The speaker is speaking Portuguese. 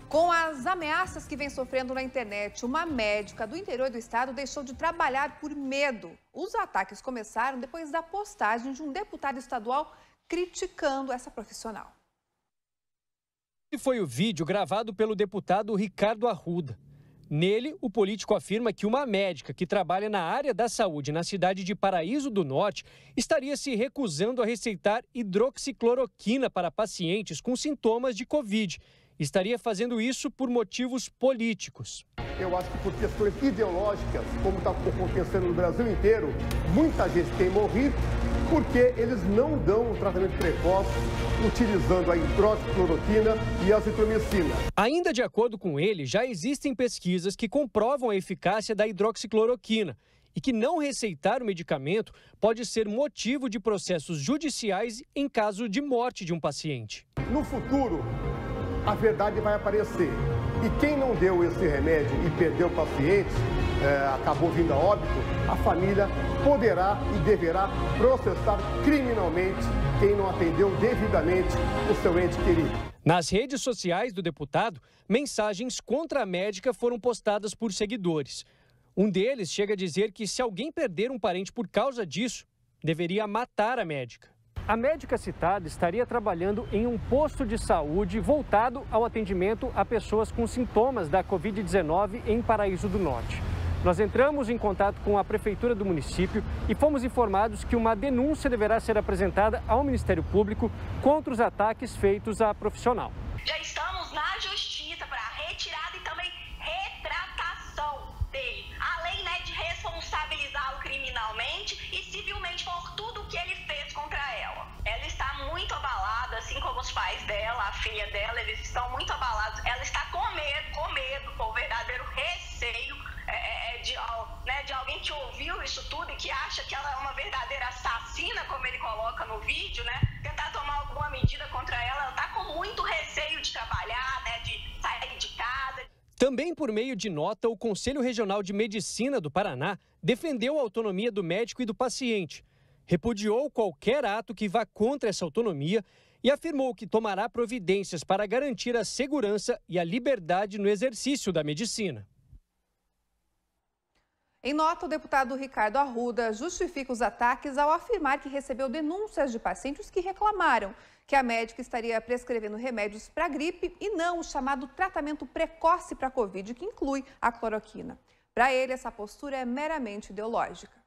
Com as ameaças que vem sofrendo na internet, uma médica do interior do estado deixou de trabalhar por medo. Os ataques começaram depois da postagem de um deputado estadual criticando essa profissional. Esse foi o vídeo gravado pelo deputado Ricardo Arruda. Nele, o político afirma que uma médica que trabalha na área da saúde na cidade de Paraíso do Norte estaria se recusando a receitar hidroxicloroquina para pacientes com sintomas de Covid. Estaria fazendo isso por motivos políticos. Eu acho que por questões ideológicas, como está acontecendo no Brasil inteiro, muita gente tem morrido porque eles não dão um tratamento precoce utilizando a hidroxicloroquina e a azitromicina. Ainda de acordo com ele, já existem pesquisas que comprovam a eficácia da hidroxicloroquina e que não receitar o medicamento pode ser motivo de processos judiciais em caso de morte de um paciente. No futuro, a verdade vai aparecer. E quem não deu esse remédio e perdeu o paciente, acabou vindo a óbito, a família poderá e deverá processar criminalmente quem não atendeu devidamente o seu ente querido. Nas redes sociais do deputado, mensagens contra a médica foram postadas por seguidores. Um deles chega a dizer que se alguém perder um parente por causa disso, deveria matar a médica. A médica citada estaria trabalhando em um posto de saúde voltado ao atendimento a pessoas com sintomas da Covid-19 em Paraíso do Norte. Nós entramos em contato com a prefeitura do município e fomos informados que uma denúncia deverá ser apresentada ao Ministério Público contra os ataques feitos à profissional. Já estamos na justiça para retirada e também retratação dele, além de responsabilizá-lo criminalmente e civilmente por tudo que ele fez contra ela. Ela está muito abalada, assim como os pais dela, a filha dela, eles estão muito abalados. Ela está com medo, com o verdadeiro receio de alguém que ouviu isso tudo e que acha que ela é uma verdadeira assassina, como ele coloca no vídeo, tentar tomar alguma medida contra ela. Ela está com muito receio de trabalhar, de sair de casa. Também por meio de nota, o Conselho Regional de Medicina do Paraná defendeu a autonomia do médico e do paciente, repudiou qualquer ato que vá contra essa autonomia e afirmou que tomará providências para garantir a segurança e a liberdade no exercício da medicina. Em nota, o deputado Ricardo Arruda justifica os ataques ao afirmar que recebeu denúncias de pacientes que reclamaram que a médica estaria prescrevendo remédios para gripe e não o chamado tratamento precoce para a Covid, que inclui a cloroquina. Para ele, essa postura é meramente ideológica.